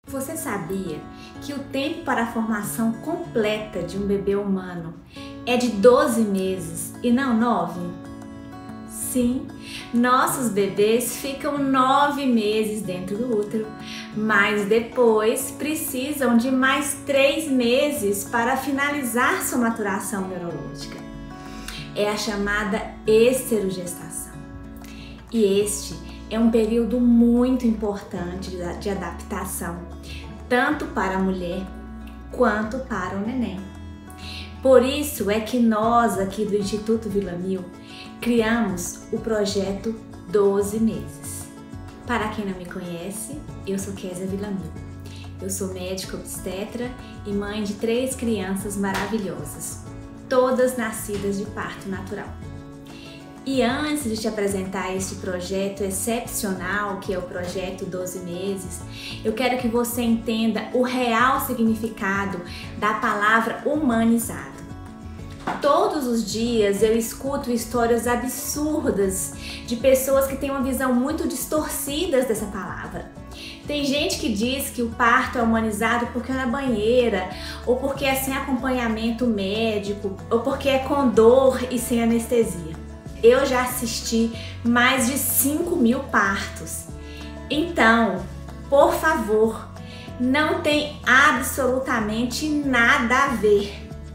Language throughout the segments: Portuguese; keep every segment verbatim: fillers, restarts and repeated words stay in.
Você sabia que o tempo para a formação completa de um bebê humano é de doze meses e não nove? Sim, nossos bebês ficam nove meses dentro do útero, mas depois precisam de mais três meses para finalizar sua maturação neurológica. É a chamada esterogestação. E este é um período muito importante de adaptação, tanto para a mulher quanto para o neném. Por isso é que nós aqui do Instituto Vila Mil criamos o projeto doze meses. Para quem não me conhece, eu sou Késia Vila Mil. Eu sou médica obstetra e mãe de três crianças maravilhosas, todas nascidas de parto natural. E antes de te apresentar este projeto excepcional, que é o projeto doze meses, eu quero que você entenda o real significado da palavra humanizado. Todos os dias eu escuto histórias absurdas de pessoas que têm uma visão muito distorcida dessa palavra. Tem gente que diz que o parto é humanizado porque é na banheira, ou porque é sem acompanhamento médico, ou porque é com dor e sem anestesia. Eu já assisti mais de cinco mil partos. Então, por favor, não tem absolutamente nada a ver.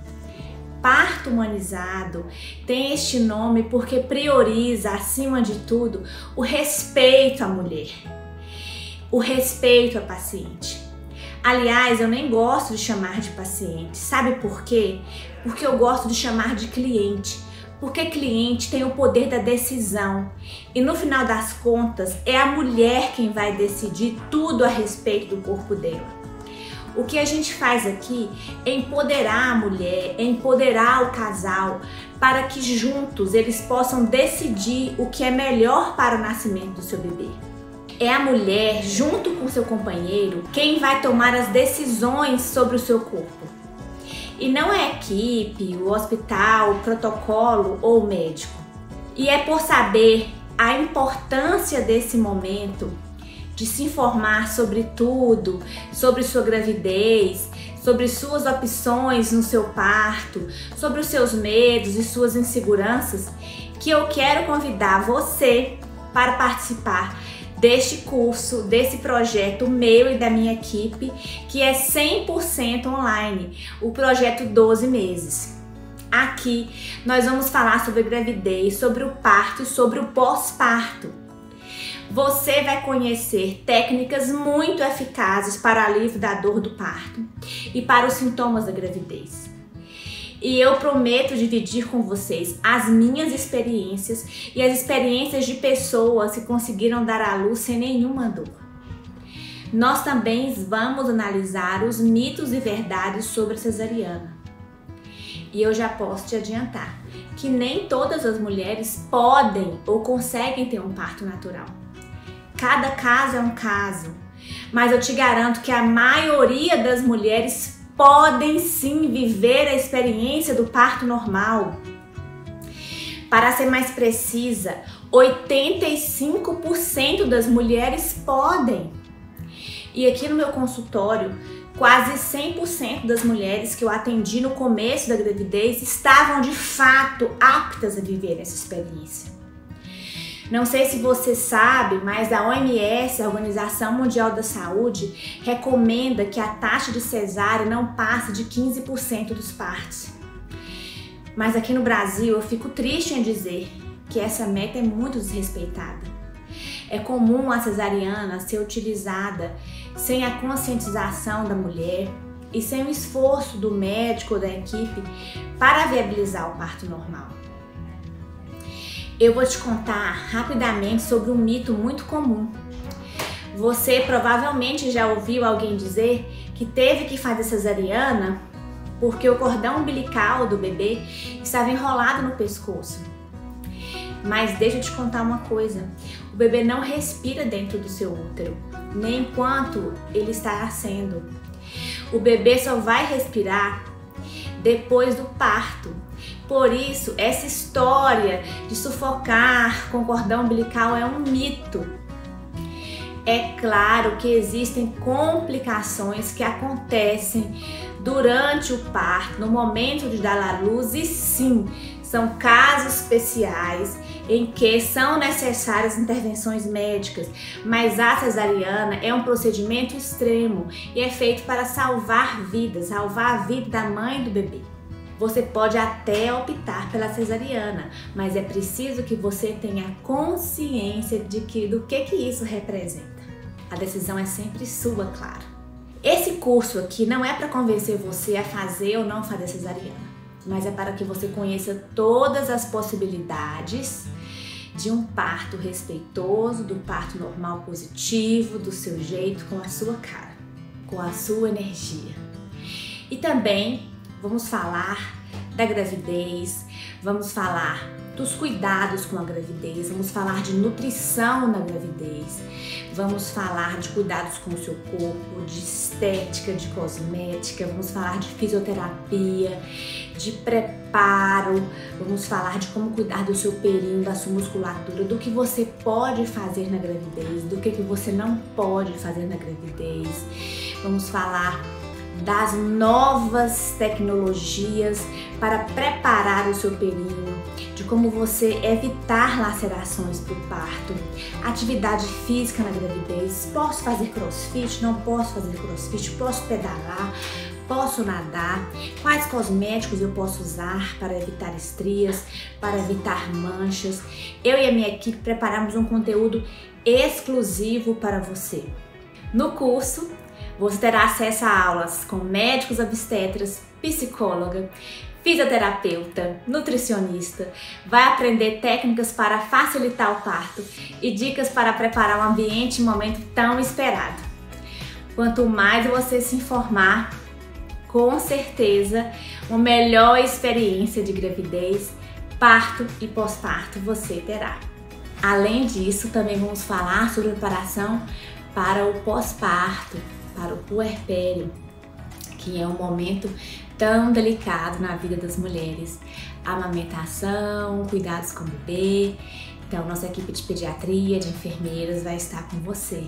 Parto humanizado tem este nome porque prioriza, acima de tudo, o respeito à mulher, o respeito à paciente. Aliás, eu nem gosto de chamar de paciente. Sabe por quê? Porque eu gosto de chamar de cliente. Porque cliente tem o poder da decisão e no final das contas é a mulher quem vai decidir tudo a respeito do corpo dela. O que a gente faz aqui é empoderar a mulher, é empoderar o casal para que juntos eles possam decidir o que é melhor para o nascimento do seu bebê. É a mulher, junto com seu companheiro, quem vai tomar as decisões sobre o seu corpo. E não é a equipe, o hospital, o protocolo ou o médico. E é por saber a importância desse momento de se informar sobre tudo, sobre sua gravidez, sobre suas opções no seu parto, sobre os seus medos e suas inseguranças, que eu quero convidar você para participar deste curso, desse projeto meu e da minha equipe, que é cem por cento online, o projeto doze meses. Aqui nós vamos falar sobre gravidez, sobre o parto e sobre o pós-parto. Você vai conhecer técnicas muito eficazes para alívio da dor do parto e para os sintomas da gravidez. E eu prometo dividir com vocês as minhas experiências e as experiências de pessoas que conseguiram dar à luz sem nenhuma dor. Nós também vamos analisar os mitos e verdades sobre a cesariana. E eu já posso te adiantar que nem todas as mulheres podem ou conseguem ter um parto natural. Cada caso é um caso, mas eu te garanto que a maioria das mulheres podem sim viver a experiência do parto normal. Para ser mais precisa, oitenta e cinco por cento das mulheres podem. E aqui no meu consultório, quase cem por cento das mulheres que eu atendi no começo da gravidez estavam de fato aptas a viver essa experiência. Não sei se você sabe, mas a O M S, a Organização Mundial da Saúde, recomenda que a taxa de cesárea não passe de quinze por cento dos partos. Mas aqui no Brasil eu fico triste em dizer que essa meta é muito desrespeitada. É comum a cesariana ser utilizada sem a conscientização da mulher e sem o esforço do médico ou da equipe para viabilizar o parto normal. Eu vou te contar rapidamente sobre um mito muito comum. Você provavelmente já ouviu alguém dizer que teve que fazer cesariana porque o cordão umbilical do bebê estava enrolado no pescoço. Mas deixa eu te contar uma coisa, o bebê não respira dentro do seu útero, nem enquanto ele está nascendo. O bebê só vai respirar depois do parto. Por isso, essa história de sufocar com cordão umbilical é um mito. É claro que existem complicações que acontecem durante o parto, no momento de dar à luz, e sim, são casos especiais em que são necessárias intervenções médicas, mas a cesariana é um procedimento extremo e é feito para salvar vidas, salvar a vida da mãe e do bebê. Você pode até optar pela cesariana, mas é preciso que você tenha consciência de que, do que, que isso representa. A decisão é sempre sua, claro. Esse curso aqui não é para convencer você a fazer ou não fazer cesariana, mas é para que você conheça todas as possibilidades de um parto respeitoso, do parto normal positivo, do seu jeito, com a sua cara, com a sua energia. E também vamos falar da gravidez, vamos falar dos cuidados com a gravidez, vamos falar de nutrição na gravidez, vamos falar de cuidados com o seu corpo, de estética, de cosmética, vamos falar de fisioterapia, de preparo, vamos falar de como cuidar do seu períneo, da sua musculatura, do que você pode fazer na gravidez, do que que você não pode fazer na gravidez. Vamos falar das novas tecnologias para preparar o seu períneo, de como você evitar lacerações para o parto, atividade física na gravidez. Posso fazer crossfit? Não posso fazer crossfit? Posso pedalar? Posso nadar? Quais cosméticos eu posso usar para evitar estrias, para evitar manchas? Eu e a minha equipe preparamos um conteúdo exclusivo para você. No curso, você terá acesso a aulas com médicos obstetras, psicóloga, fisioterapeuta, nutricionista, vai aprender técnicas para facilitar o parto e dicas para preparar um ambiente e momento tão esperado. Quanto mais você se informar, com certeza, uma melhor experiência de gravidez, parto e pós-parto você terá. Além disso, também vamos falar sobre preparação para o pós-parto, para o puerpério, que é um momento tão delicado na vida das mulheres. Amamentação, cuidados com o bebê. Então, nossa equipe de pediatria, de enfermeiras vai estar com você.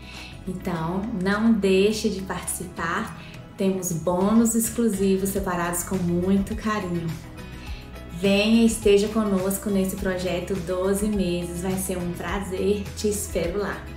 Então, não deixe de participar. Temos bônus exclusivos separados com muito carinho. Venha e esteja conosco nesse projeto doze meses. Vai ser um prazer. Te espero lá.